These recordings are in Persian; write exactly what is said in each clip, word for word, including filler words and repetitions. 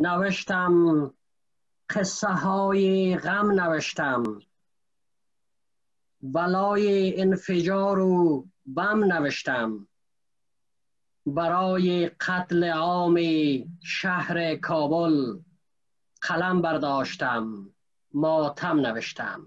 نوشتم قصه های غم نوشتم، بلای انفجار و بم نوشتم، برای قتل عام شهر کابل قلم برداشتم، ماتم نوشتم.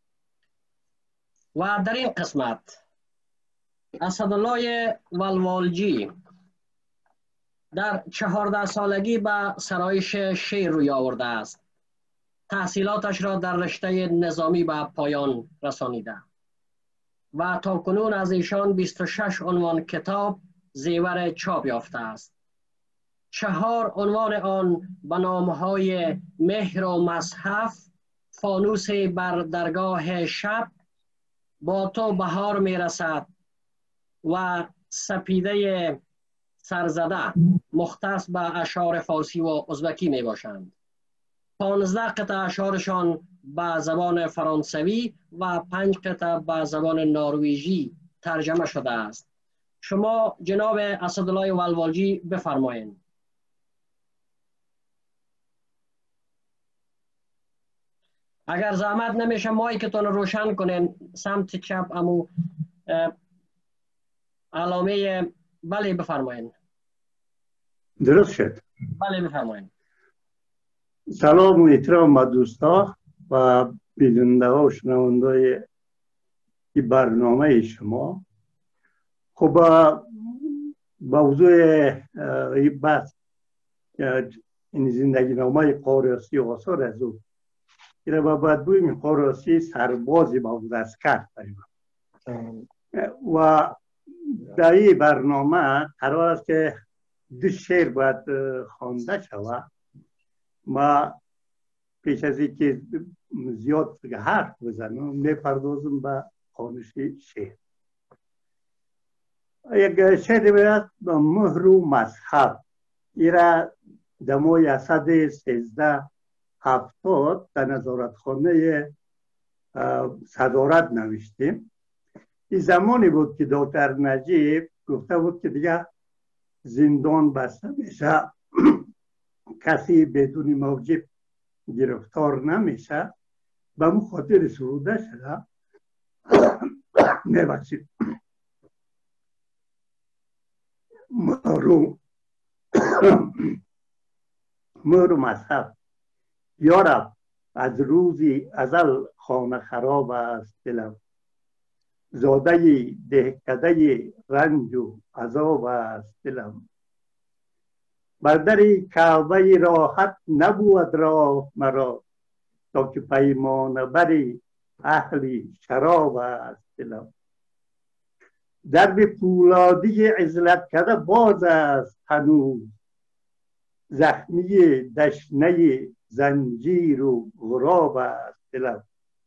و در این قسمت اسدالله ولوالجی در چهارده سالگی به سرایش شیر روی آورده است. تحصیلاتش را در رشته نظامی به پایان رسانیده و تا کنون از ایشان بیست و شش عنوان کتاب زیور چاپ یافته است. چهار عنوان آن به نامهای مهر و مصحف، فانوس بر درگاه شب، با تو بهار میرسد و سپیده سرزده مختص به اشعار فارسی و ازبکی می باشند. پانزده قطعه اشعارشان به زبان فرانسوی و پنج قطعه به زبان نروژی ترجمه شده است. شما جناب اسدالله ولوالجی بفرمایید. اگر زحمت نمیشه مایکتون رو روشن کنین، سمت چپ امو علامه. بله بفرمایید. درست شد. بله بفرمایید. سلام و احترام به دوستا و بیننده ها و شنونده این برنامه شما. خب موضوع این بحث این زندگی نامه قاریاسی و آثار از او این با بدبوی قاریاسی سربازی با اسکر و در این برنامه قرار است که دو شعر باید خوانده شود. ما پیش از اینکه زیاد حرف بزنم میپردازم به خوانش شعر. یک شعر باید مهر و مصحف، این را در ماه صد سیزده هفتاد در نظارتخانه صدارت نوشتیم. این زمانی بود که دکتر نجیب گفته بود که دیگه زندان بسته میشه، کسی بدون موجب گرفتار نمیشه. به اون خاطر سروده شده. میبخشید. مهرو مهرو مصحف. یارب از روزی ازل خانه خراب است دلم، زاده دهکده رنج و عذاب است دلم. بر در کعبه راحت نبود راه مرا، تا که پیمانه بری اهلی شراب است دلم. درب پولادی عزلت کرده باز است هنوز، زخمی دشنه زنجیر و غراب است دلم.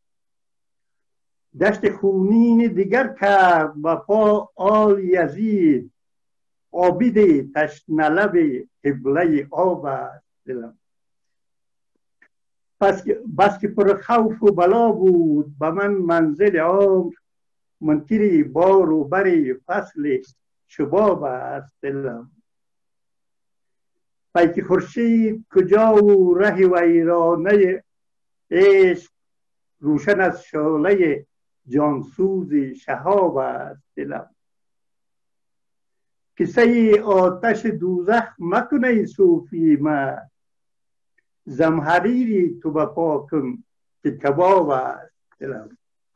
دشت خونین دیگر کرد و پا آل یزید، عابد تشنه لب قبله آب است دلم. پس بس که پر خوف و بلا بود به من منزل عمر، منکری بار و بر فصل شباب است دلم. پیک خورشید کجا و ره ویرانه عشق، روشن از شعله جانسوز شهاب است دلم. کیسه آتش دوزخ مکنه صوفی ما، زمحریری تو بپا کن که کباب است دلم.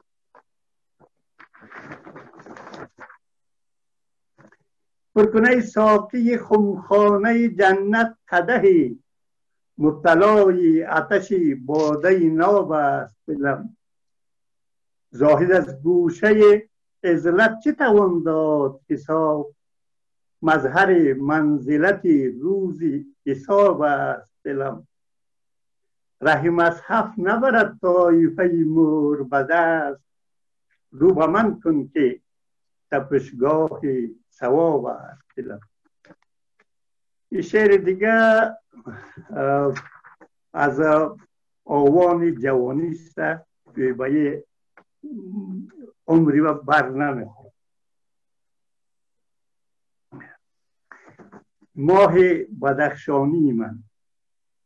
پرکنه ساقی خمخانه جنت قدحی، مبتلای آتشی باده ناب است دلم. زاهد از گوشه عزلت چه توان داد حساب، مظهر منزلتی روزی حساب است دلم. ره مصحف نبرد طایفه مور به دست، رو به من کن که تپشگاه ثواب است دلم. این شعر دیگه از آوان جوانی است که به عمری و بر نمیخورد. ماه بدخشانی من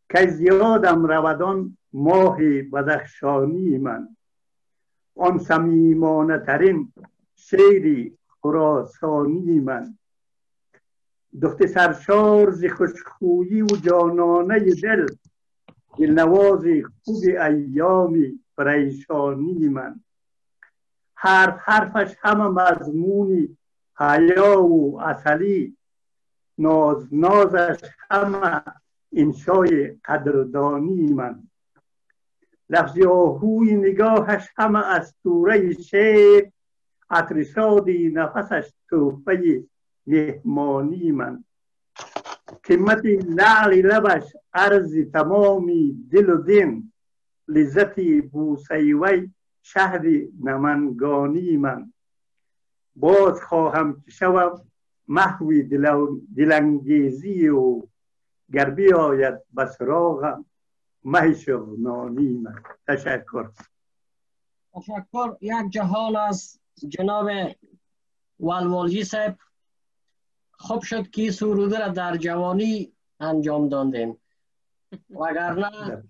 که زیادم رودان ماه بدخشانی من. آن صمیمانه ترین شعری خراسانی من. دخت سرشار ز خوشخویی و جانانه دل، دلنواز خوب ایامی پریشانی من. حرف حرفش همه مضمونی حیا و اصلی، ناز نازش همه انشای قدردانی من. لفظ آهوی نگاهش همه اسطوره شعر، عطر شادی نفسش تحفه مهمانی من. قیمت لعل لبش عرض تمامی دل و دین، لذت بوسه وی شهد نمنگانی من. باز خواهم که شوم محوی دلانگیزی و گر بیاید به سراغم مه شغنانی من. تشکر. تشکر. یک جهان از جناب والوالجی صاحب. خوب شد که سروده را در جوانی انجام دادیم، وگرنه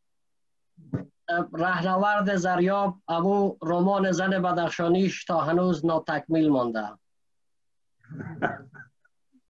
رهنورد زریاب ابو رمان زن بدخشانیش تا هنوز ناتکمیل مانده.